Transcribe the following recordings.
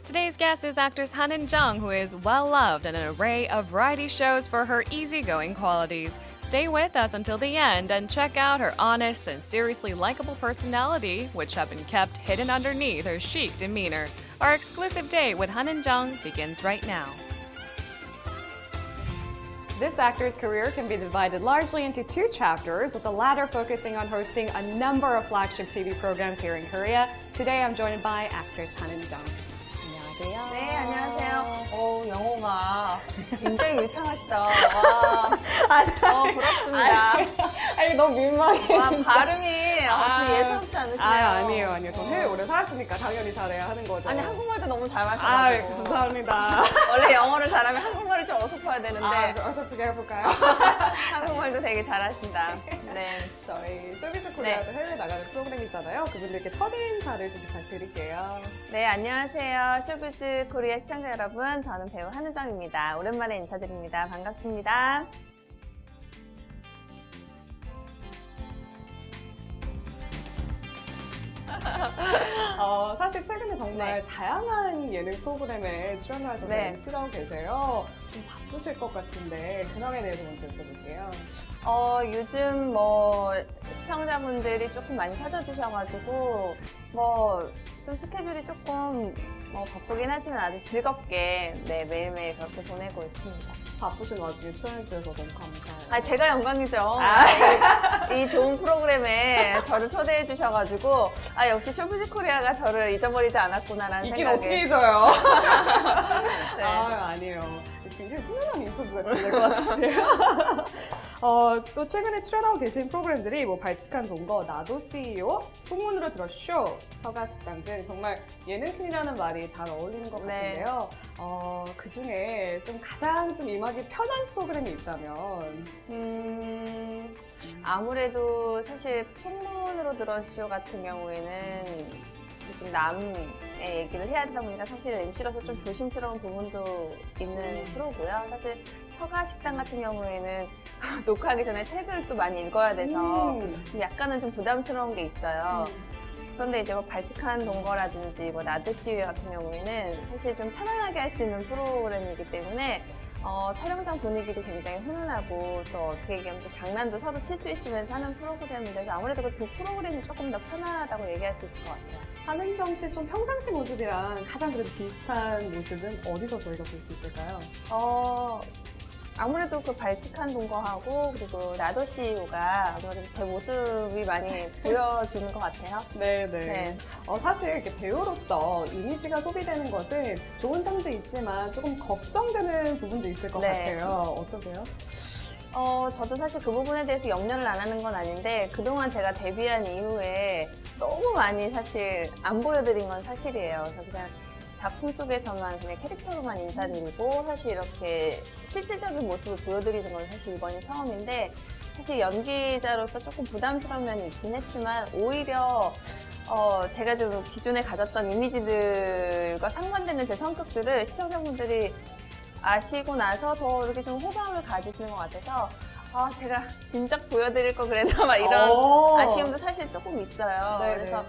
Today's guest is actress Han In-jung, who is well-loved in an array of variety shows for her easygoing qualities. Stay with us until the end and check out her honest and seriously likable personality, which have been kept hidden underneath her chic demeanor. Our exclusive date with Han In-jung begins right now. This actor's career can be divided largely into two chapters, with the latter focusing on hosting a number of flagship TV programs here in Korea. Today I'm joined by actress Han In-jung. 안녕하세요. 네, 안녕하세요. 영어가 굉장히 유창하시다. 와, 부럽습니다. 아니, 너무 민망해. 와, 발음이 역시 예사롭지 않으시네요. 아니에요. 전 해외 오래 살았으니까 당연히 잘해야 하는 거죠. 아니, 한국말도 너무 잘하셔가지고. 감사합니다. 원래 영어를 잘하면 한국말을 좀 어설퍼야 되는데. 어설프게 해볼까요? 한국말도 되게 잘하신다. 네. 저희 쇼비즈 코리아도 해외 나가는 프로그램이잖아요. 그분들께 첫 인사를 좀 부탁드릴게요. 네, 안녕하세요. 쇼비즈 코리아 시청자 여러분. 저는 배우 한은정입니다. 오랜만에 인사드립니다. 반갑습니다. 사실 최근에 정말 다양한 예능 프로그램에 출연하셔서 MC도 하고 계세요. 좀 바쁘실 것 같은데 근황에 대해서 먼저 여쭤볼게요. 요즘 시청자분들이 조금 많이 찾아주셔가지고 좀 스케줄이 조금 바쁘긴 하지만 아주 즐겁게 매일매일 그렇게 보내고 있습니다. 바쁘신 와중에 출연해주셔서 너무 감사해요. 제가 영광이죠. 이 좋은 프로그램에 저를 초대해 주셔가지고 역시 쇼비즈 코리아가 저를 잊어버리지 않았구나라는 있긴 생각에. 어떻게 잊어요? 네. 아니에요. 굉장히 훈훈한 인터뷰가 될 것 같으세요. 또 최근에 출연하고 계신 프로그램들이 발칙한 동거, 나도 CEO, 풍문으로 들어 쇼, 서가식당 등 정말 예능핀이라는 말이 잘 어울리는 것 같은데요. 그 중에 좀 가장 좀 임하기 편한 프로그램이 있다면? 아무래도 사실 풍문으로 들어 쇼 같은 경우에는 좀 남의 얘기를 해야 되다 보니까 사실 MC로서 좀 조심스러운 부분도 있는 프로고요. 사실 서가식당 같은 경우에는 녹화하기 전에 책을 또 많이 읽어야 돼서 약간은 좀 부담스러운 게 있어요. 그런데 이제 발칙한 동거라든지 나드 CEO 같은 경우에는 사실 좀 편안하게 할 수 있는 프로그램이기 때문에 촬영장 분위기도 굉장히 훈훈하고 또 어떻게 얘기하면 또 장난도 서로 칠 수 있으면서 하는 프로그램인데서 아무래도 그 두 프로그램이 조금 더 편안하다고 얘기할 수 있을 것 같아요. 한은정 씨 좀 평상시 모습이랑 가장 그래도 비슷한 모습은 어디서 저희가 볼 수 있을까요? 아무래도 그 발칙한 동거하고 그리고 나도 CEO가 아무래도 제 모습이 많이 보여지는 것 같아요. 네. 사실 이렇게 배우로서 이미지가 소비되는 것은 좋은 점도 있지만 조금 걱정되는 부분도 있을 것 같아요. 어떠세요? 저도 사실 그 부분에 대해서 염려를 안 하는 건 아닌데 그동안 제가 데뷔한 이후에 너무 많이 사실 안 보여드린 건 사실이에요. 그래서 그냥 작품 속에서만 그냥 캐릭터로만 인사드리고 사실 이렇게 실질적인 모습을 보여드리는 건 사실 이번이 처음인데 사실 연기자로서 조금 부담스러운 면이 있긴 했지만 오히려 제가 좀 기존에 가졌던 이미지들과 상반되는 제 성격들을 시청자분들이 아시고 나서 더 이렇게 좀 호감을 가지시는 것 같아서 제가 진작 보여드릴 거 그랬나 막 이런 아쉬움도 사실 조금 있어요. 그래서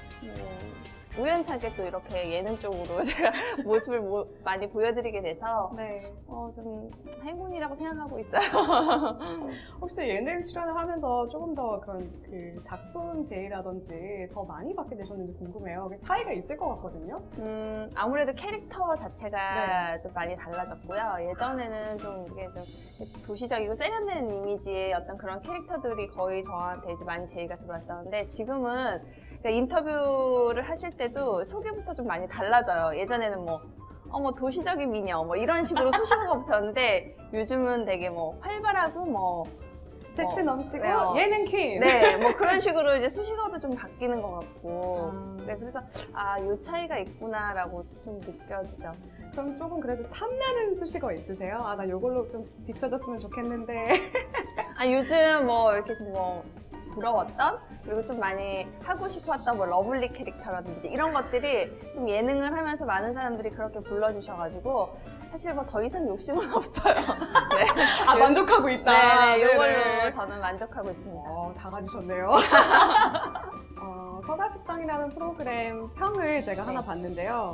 우연찮게 또 이렇게 예능 쪽으로 제가 모습을 많이 보여드리게 돼서 좀 행운이라고 생각하고 있어요. 혹시 예능 출연을 하면서 조금 더 그런 그 작품 제의라든지 더 많이 받게 되셨는지 궁금해요. 차이가 있을 것 같거든요. 아무래도 캐릭터 자체가 좀 많이 달라졌고요. 예전에는 좀 이게 좀 도시적이고 세련된 이미지의 어떤 그런 캐릭터들이 거의 저한테 이제 많이 제의가 들어왔었는데 지금은 인터뷰를 하실 때도 소개부터 좀 많이 달라져요. 예전에는 도시적인 미녀 이런 식으로 수식어가 붙었는데 요즘은 되게 활발하고 재치 넘치고 예능 퀸. 그런 식으로 이제 수식어도 좀 바뀌는 것 같고. 그래서 요 차이가 있구나라고 좀 느껴지죠. 그럼 조금 그래도 탐나는 수식어 있으세요? 나 요걸로 좀 비춰졌으면 좋겠는데. 요즘 이렇게 좀 부러웠던 그리고 좀 많이 하고 싶었던 러블리 캐릭터라든지 이런 것들이 좀 예능을 하면서 많은 사람들이 그렇게 불러주셔가지고 사실 더 이상 욕심은 없어요. 만족하고 있다. 이걸로 저는 만족하고 있습니다. 다 가지셨네요. 서가식당이라는 프로그램 평을 제가 하나 봤는데요.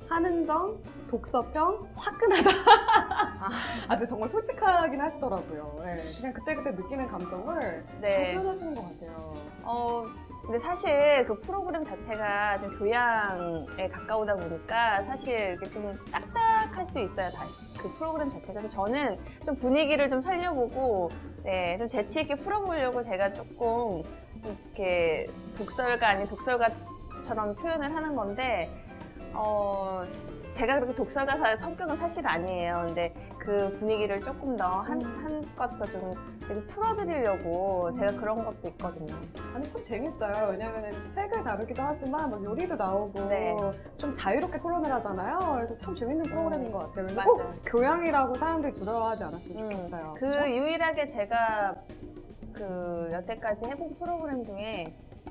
한은정, 독서평, 화끈하다. 근데 정말 솔직하긴 하시더라고요. 네, 그냥 그때그때 느끼는 감정을 네. 잘 표현하시는 것 같아요. 근데 사실 그 프로그램 자체가 좀 교양에 가까우다 보니까 사실 이렇게 좀 딱딱할 수 있어요. 그 프로그램 자체가. 그래서 저는 좀 분위기를 좀 살려보고, 네, 좀 재치있게 풀어보려고 제가 조금 이렇게 독설가 아닌 독설가처럼 표현을 하는 건데, 제가 그렇게 독설가 성격은 사실 아니에요. 근데 그 분위기를 조금 더 한껏 더 좀 풀어드리려고 제가 그런 것도 있거든요. 아니, 참 재밌어요. 왜냐면 책을 다루기도 하지만 막 요리도 나오고 네. 좀 자유롭게 토론을 하잖아요. 그래서 참 재밌는 프로그램인 것 같아요. 근데 맞아요. 꼭 교양이라고 사람들이 두려워하지 않았으면 좋겠어요. 그 유일하게 제가 그 여태까지 해본 프로그램 중에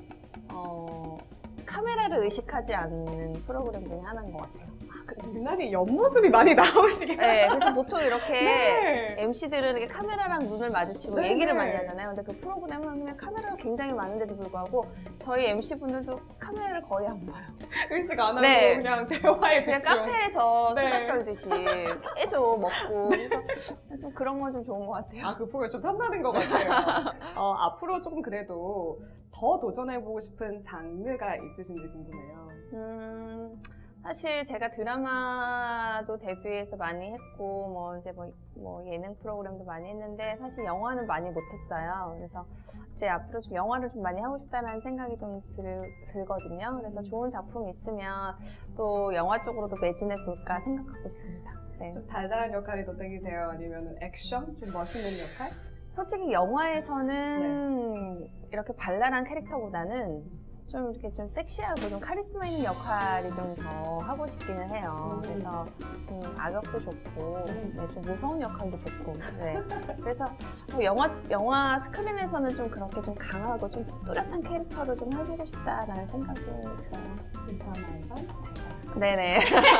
카메라를 의식하지 않는 프로그램 중에 하나인 것 같아요. 유난히 옆모습이 많이 나오시긴 네, 그래서 보통 이렇게 네. MC들은 이렇게 카메라랑 눈을 마주치고 네, 얘기를 네. 많이 하잖아요. 근데 그 프로그램은 그냥 카메라가 굉장히 많은데도 불구하고 저희 MC분들도 카메라를 거의 안 봐요. 의식 안 하고 네. 그냥 대화에 그냥 집중. 카페에서 네. 수다 떨듯이 계속 먹고 그래서 좀 그런 건 좀 좋은 것 같아요. 그 프로그램 좀 탐나는 것 같아요. 앞으로 조금 그래도 더 도전해보고 싶은 장르가 있으신지 궁금해요. 사실 제가 드라마도 데뷔해서 많이 했고, 뭐 이제 뭐 예능 프로그램도 많이 했는데, 사실 영화는 많이 못했어요. 그래서 이제 앞으로 좀 영화를 좀 많이 하고 싶다는 생각이 좀 들거든요. 그래서 좋은 작품이 있으면 또 영화 쪽으로도 매진해 볼까 생각하고 있습니다. 네. 좀 달달한 역할이 더 땡기세요? 아니면 액션? 좀 멋있는 역할? 솔직히 영화에서는 이렇게 발랄한 캐릭터보다는 좀 이렇게 좀 섹시하고 좀 카리스마 있는 역할이 좀 더 하고 싶기는 해요. 그래서 좀 악역도 좋고, 네, 좀 무서운 역할도 좋고, 네. 그래서 뭐 영화 스크린에서는 좀 그렇게 좀 강하고 좀 뚜렷한 캐릭터를 좀 해보고 싶다라는 생각이 들어요. 드라마에선? 네네.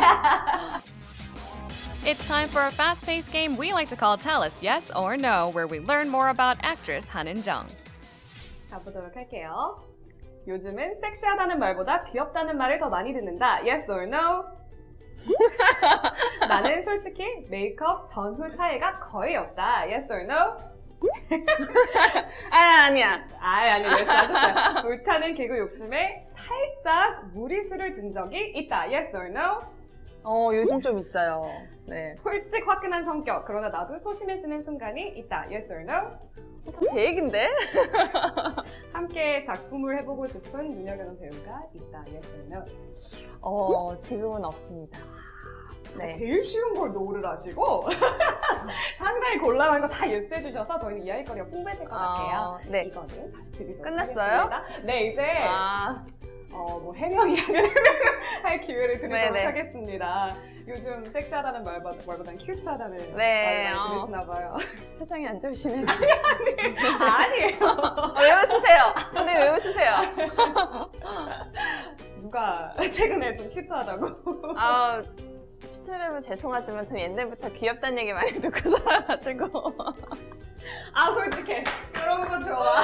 It's time for a fast-paced game we like to call Tell Us Yes or No, where we learn more about actress Han In-jung. 가보도록 할게요. 요즘은 섹시하다는 말보다 귀엽다는 말을 더 많이 듣는다. Yes or no? 나는 솔직히 메이크업 전후 차이가 거의 없다. Yes or no? 아니야. 아니, yes 하셨어요. 불타는 개그 욕심에 살짝 무리수를 둔 적이 있다. Yes or no? 요즘 좀 있어요. 네. 솔직 화끈한 성격. 그러나 나도 소심해지는 순간이 있다. Yes or no? 다 제 얘긴데? 함께 작품을 해보고 싶은 눈여겨는 배우가 있다. Yes or no? 지금은 없습니다. 네. 제일 쉬운 걸 노를 하시고 상당히 곤란한 거 다 예스 해주셔서 저희는 이야기거리가 풍부해질 것 같아요. 네. 이거는 다시 드리도록 끝났어요? 하겠습니다. 네, 이제 뭐 해명 이야기를 할 기회를 드리도록 네네. 하겠습니다. 요즘 섹시하다는 말보다는 큐트하다는 네, 말을 많이 들으시나 봐요. 표정이 안 좋으시네. 아니에요. 왜 웃으세요? 근데 왜 웃으세요? 누가 최근에 좀 큐트하다고? 시청자여러분 죄송하지만 전 옛날부터 귀엽다는 얘기 많이 듣고 살아가지고. 솔직해. 그런 거 좋아.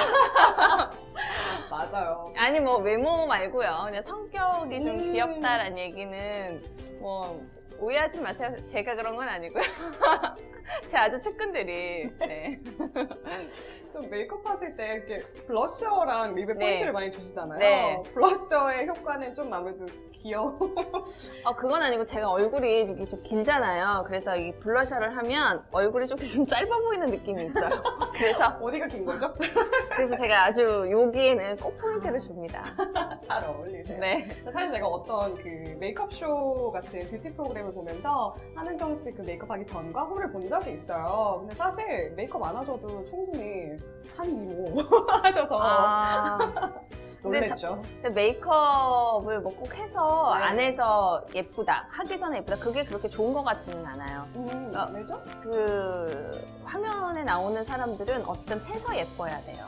맞아요. 아니 뭐 외모 말고요. 그냥 성격이 좀 귀엽다라는 얘기는 뭐 오해하지 마세요. 제가 그런 건 아니고요. 제 아주 측근들이. 네. 좀 메이크업 하실 때 이렇게 블러셔랑 립에 네. 포인트를 많이 주시잖아요. 네. 블러셔의 효과는 좀 아무래도 귀여워. 그건 아니고 제가 얼굴이 이게 좀 길잖아요. 그래서 이 블러셔를 하면 얼굴이 좀 짧아 보이는 느낌이 있어요. 그래서 어디가 긴 거죠? 그래서 제가 아주 여기에는 꼭 포인트를 줍니다. 잘 어울리세요. 네. 사실 제가 어떤 그 메이크업 쇼 같은 뷰티 프로그램을 보면서 한은정 씨 그 메이크업 하기 전과 후를 본 적이 있어요. 근데 사실 메이크업 안 하셔도 충분히 한 이모 하셔서 놀랬죠. 근데 메이크업을 뭐 꼭 해서 네. 안 해서 예쁘다, 하기 전에 예쁘다, 그게 그렇게 좋은 것 같지는 않아요. 왜죠? 그 화면에 나오는 사람들은 어쨌든 해서 예뻐야 돼요.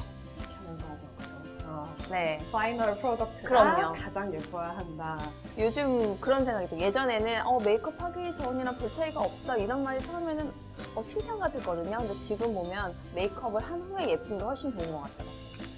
네. 파이널 프로덕트가 그럼요. 가장 예뻐야 한다. 요즘 그런 생각이 들어요. 예전에는 메이크업 하기 전이랑 별 차이가 없어 이런 말이 처음에는 칭찬 같았거든요. 근데 지금 보면 메이크업을 한 후에 예쁜 게 훨씬 좋은 것 같더라고요.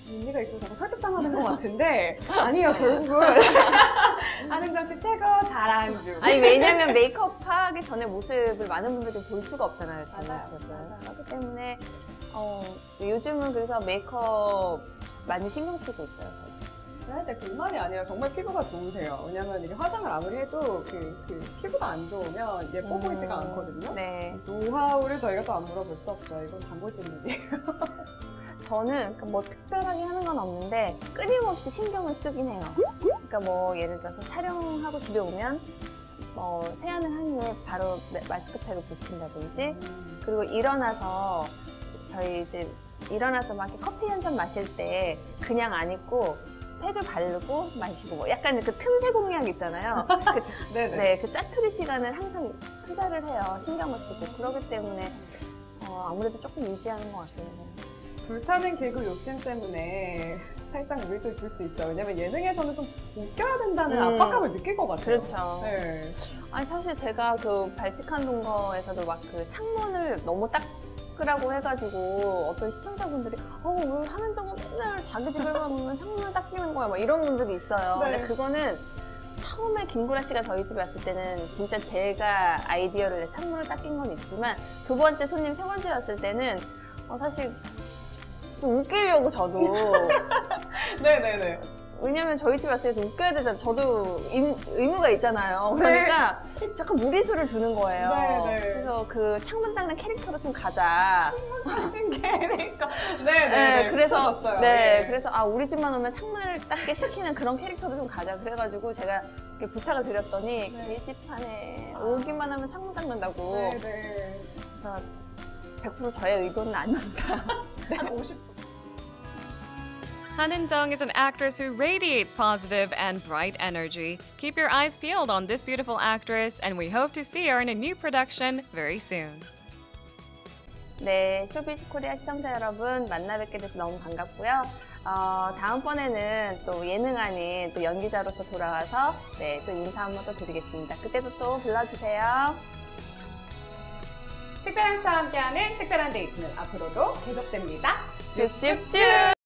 의미가 있어서 자꾸 설득당하는 것 같은데 아니에요. 결국은 한은정 씨 최고 자랑 중. 아니 왜냐면 메이크업 하기 전에 모습을 많은 분들이 볼 수가 없잖아요. 제 맞아요. 모습을. 맞아요. 그렇기 때문에 요즘은 그래서 메이크업 많이 신경 쓰고 있어요. 저도. 사실 그만이 아니라 정말 피부가 좋으세요. 왜냐면 이게 화장을 아무리 해도 그 피부가 안 좋으면 예뻐 보이지가 않거든요. 네. 노하우를 저희가 또 안 물어볼 수 없어요. 이건 단골 질문이에요. 저는 뭐 특별하게 하는 건 없는데 끊임없이 신경을 쓰긴 해요. 그러니까 뭐 예를 들어서 촬영하고 집에 오면 세안을 한 후에 바로 마스크팩을 붙인다든지 그리고 일어나서 저희 이제 일어나서 막 이렇게 커피 한 잔 마실 때 그냥 안 입고 팩을 바르고 마시고 뭐 약간 그 틈새 공략 있잖아요. 네네. 네, 그 짜투리 시간을 항상 투자를 해요. 신경을 쓰고 그러기 때문에 아무래도 조금 유지하는 것 같아요. 불타는 개그 욕심 때문에 살짝 무리수를 둘 수 있죠. 왜냐면 예능에서는 좀 웃겨야 된다는 압박감을 느낄 것 같아요. 그렇죠. 네. 아니 사실 제가 그 발칙한 동거에서도 막 그 창문을 너무 닦으라고 해가지고 어떤 시청자분들이 왜 한은정은 맨날 자기 집에 가면 창문을 닦이는 거야 막 이런 분들이 있어요. 네. 근데 그거는 처음에 김구라 씨가 저희 집에 왔을 때는 진짜 제가 아이디어를 내 창문을 닦인 건 있지만 두 번째 손님, 세 번째 왔을 때는 사실 좀 웃기려고 저도 네네네. 왜냐면 저희 집에 왔을 때 웃겨야 되잖아요. 저도 의무가 있잖아요. 네. 그러니까 약간 무리수를 두는 거예요. 네네. 그래서 그 창문 닦는 캐릭터로 좀 가자. 캐릭터. 네, 네네. 그래서 붙여줬어요. 네, 그래서 우리 집만 오면 창문을 닦게 시키는 그런 캐릭터로 좀 가자. 그래가지고 제가 이렇게 부탁을 드렸더니 네. 게시판에 오기만 하면 창문 닦는다고. 네네. 그래서 100% 저의 의도는 아닙니다. 한 50. Han In-jung is an actress who radiates positive and bright energy. Keep your eyes peeled on this beautiful actress, and we hope to see her in a new production very soon. 네, 쇼비즈 코리아 시청자 여러분 만나 뵙게 돼서 너무 반갑고요. 다음번에는 또 예능 아닌 또 연기자로서 돌아와서 네, 또 인사 한번 또 드리겠습니다. 그때도 또 불러주세요. 특별한 스타와 함께하는 특별한 데이트는 앞으로도 계속됩니다. 쭉쭉쭉!